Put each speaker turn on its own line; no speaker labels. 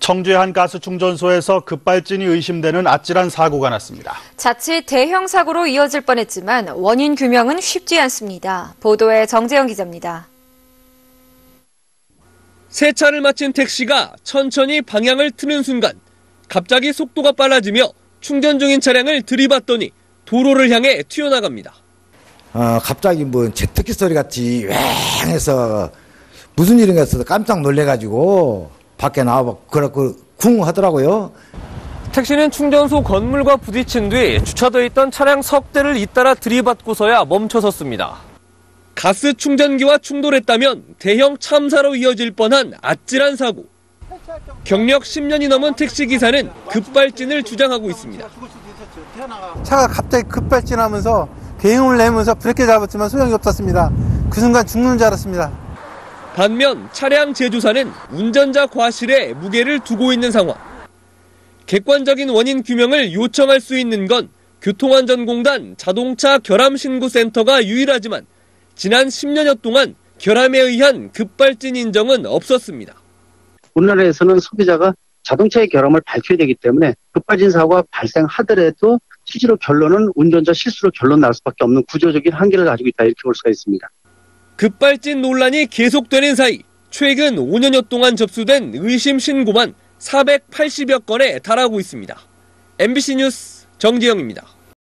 청주의 한 가스 충전소에서 급발진이 의심되는 아찔한 사고가 났습니다.
자칫 대형 사고로 이어질 뻔했지만 원인 규명은 쉽지 않습니다. 보도에 정재영 기자입니다.
세차를 마친 택시가 천천히 방향을 트는 순간 갑자기 속도가 빨라지며 충전 중인 차량을 들이받더니 도로를 향해 튀어나갑니다.
갑자기 뭐 제트기 소리 같이 왱 해서 무슨 일인가 해서 깜짝 놀래가지고 밖에 나와보고 그렇고 쿵 하더라고요.
택시는 충전소 건물과 부딪힌 뒤 주차되어 있던 차량 석 대를 잇따라 들이받고서야 멈춰섰습니다. 가스 충전기와 충돌했다면 대형 참사로 이어질 뻔한 아찔한 사고. 경력 10년이 넘은 택시기사는 급발진을 주장하고 있습니다.
차가 갑자기 급발진하면서 배응을 내면서 브레이크 잡았지만 소용이 없었습니다. 그 순간 죽는 줄 알았습니다.
반면 차량 제조사는 운전자 과실에 무게를 두고 있는 상황. 객관적인 원인 규명을 요청할 수 있는 건 교통안전공단 자동차 결함신고센터가 유일하지만 지난 10여여 동안 결함에 의한 급발진 인정은 없었습니다.
우리나라에서는 소비자가 자동차의 결함을 밝혀야 되기 때문에 급발진 사고가 발생하더라도 실제로 결론은 운전자 실수로 결론 날 수밖에 없는 구조적인 한계를 가지고 있다 이렇게 볼 수가 있습니다.
급발진 논란이 계속되는 사이 최근 5년여 동안 접수된 의심 신고만 480여 건에 달하고 있습니다. MBC 뉴스 정재영입니다.